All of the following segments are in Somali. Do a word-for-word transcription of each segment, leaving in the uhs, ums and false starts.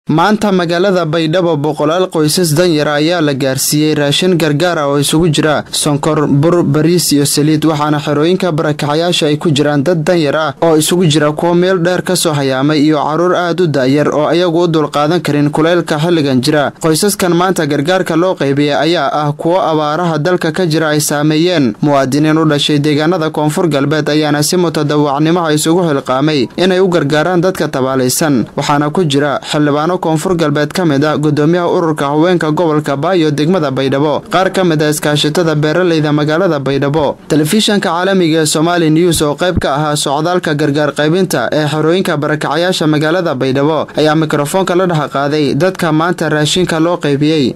maanta magaalada Baydhabo boqolaal qoysas danyar ayaa la gaarsiiyay raashin gargaar ah oo isugu jira sonkor, bur, bariis iyo saliid waxaana xerooyinka barakacayaasha ay ku jiraan dad danyar ah oo isugu jira kuwa meel dheer ka soo hayaamay iyo caruur aad u daayar oo ayagu u dul qaadan karin kuleylka xilligan jira. Qoysaskan maanta gargaarka loo qaybiyay ayaa ah kuwa abaaraha dalka ka jira ay saameeyeen. Muwaadiniin u dhashay deegaanada Koonfur Galbeed ayaana si mutadawacnimo isugu xilqaamay inay u gargaaraan dadka tabaalaysan, waxaana ku jira xildhibaano Koonfur Galbeed kamid ah gudoomiyaha ururka haweenka gobolka Baayo degmada Baydhabo, qaar kamid ah iskaashatada beeraleyda magaalada Baydhabo. Telefishanka caalamiga Somali News oo qayb ka ah socdaalka gargaar qaybinta ee xerooyinka barakacayaasha magaalada Baydhabo ayaa mikrofoonka la dhex qaaday dadka maanta raashinka loo qaybiyay.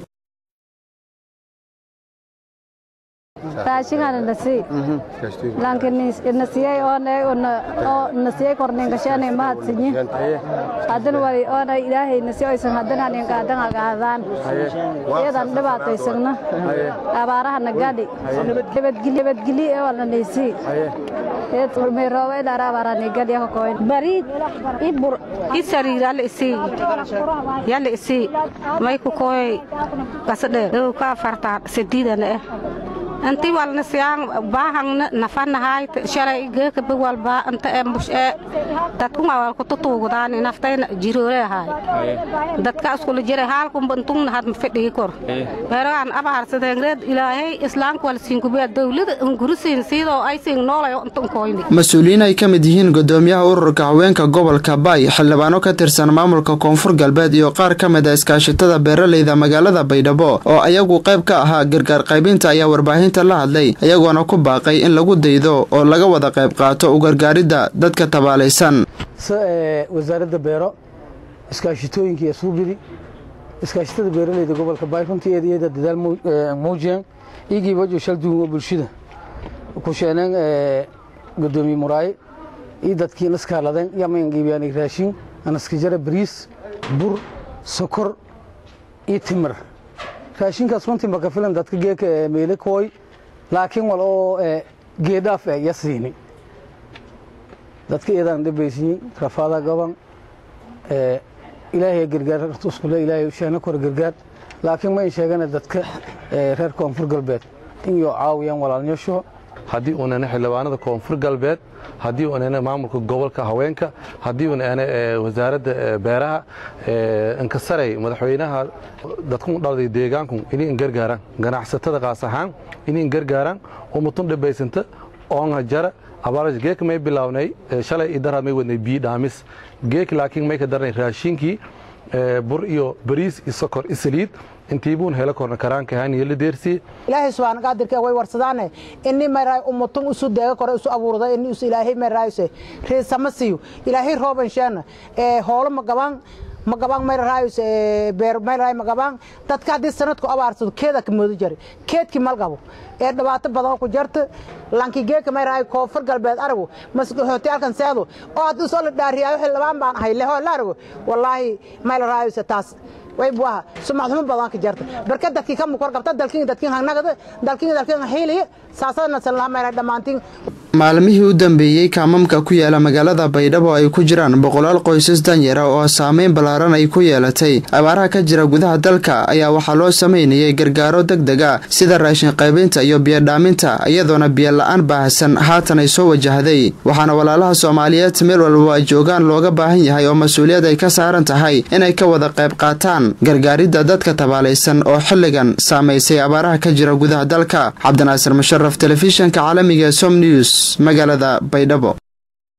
raashinka nasi laakiin nasiye oo nasiye korneen gashanay mahadsanyi hadan wali oo ilaahay nasiye aysan hadan aan qaadan agaadaan iyadan dhibaataysana abaaraha nagaadi nabad gili ee wala naysi ee turmeerowe daraabara nagaadi ka kooyn bariid ibur isariira la isi yalla isi may ku kooy qasade ka farta sidiidana أنتي والنسيان باهن نفنا هاي شرعي جك بقول با أنت مش تكون على كتطو قداني نفتين جيرورة هاي دتك أسكول جيره هالكم بنتون هاد مفتي كور بران أبغى سدنجرد إلهي إسلام كوالسين كبير دولة إنجلسين سيدو أي سين نولا أنتم كويني مسؤولين أي كم دهين قدوميها أورك عوينك قبل كباي حلبانو كترسان مامورك كونفور قلبات يقار كم دايسكاشتة برا إذا مجال Baydhabo oo ayagu qayb ka ahaa gargaar qaybinta ayaa warbaahinta la hadlay ayagoona ku baaqay in lagu daydo oo laga wada qayb qaato u gargaaridda dadka tabaalaysan. wasaaradda beero iskaashitooyinka suubidi iskaashitada beeraleyda gobolka Baydhabo iyada dadaal muujiyeen igi wajo shalduun bulshada ku sheenan gudoomiye Muraay iyo dadkii naskaaladeen yamaan geeyaan raashin anaska jara bariis bur sokor iyo timir raashinkaas runtii ma ka filan dadka geeka meelay kooy laakiin wal oo geedaaf ay yasiini dadka iyadan dhibaysiin rafaada gaban ee ilaahay gargaar tusqula ilaahay sheena kor gargaar laakiin ma sheegana dadka reer Koonfur Galbeed in iyo caawiyaan walaalnimo haddii uu nana xildhibaanada Koonfur Galbeed haddii uu nana maamulka gobolka haweenka haddii uu nana wasaaradda beeraha in ka saray madaxweynaha dadku dhalay deegaanku inay gargaaraan ganacsatada qaas ahaan inay gargaaraan oo mutun dhibaysanta oo jara abaaraj geek may bilawnay shalay idara may wadnay bi dhaamis geek laakiin may ka darnay raashinkii bur iyo bariis iyo sokor iyo saliid intiibun hela korna karaanka haan iyo leersi ilaahay subhanahu wa ta'ala way warsadaan inni maray ummatun isu deega kore isu abuurada inni isu ilaahay marayse reesamasiyo ilaahay rooban shaana ee hoolo ma gaban ma gaban marayse beer maray ma gaban dadka hadii sanadku abaarsado keeda ka moodo jari keedki malgabo ee dhibaato badan ku jirta lankiga ka maray Koonfur Galbeed arago mas'uul hotelkan saado oo aad soo la dhaariyo xilbaan baan ahay leho la arago wallahi marayse taas way buaha sumaadhum badan ka jarta barka dadkii ka mukor qabta dalkiin dadkiin hanagada dalkiin dalkiin heelay saasana salaamay dhamaantiin. maalmihii u dambeeyay kaamamka ku yaala magaalada Baydhabo ay ku jiraan boqolaal qoysas danyar ah oo saameyn balaaran ay ku yeelatay abaaraha ka jira gudaha dalka ayaa waxa loo sameeyay gargaaro degdeg ah sida raashin qaybinta iyo biyo dhaaminta iyadoona biyo la'aan baahsan haatan ay soo wajahday waxaana walaalaha Soomaaliyeed meel walba ay joogaan looga baahan yahay oo mas'uuliyad ay ka saaran tahay inay ka wada qayb qaataan gargaaridda dadka tabaalaysan oo xilligan saameysay abaaraha ka jira gudaha dalka. Cabdinaasir Musharraf, telefishanka caalamiga Som News, magaalada Baydhabo.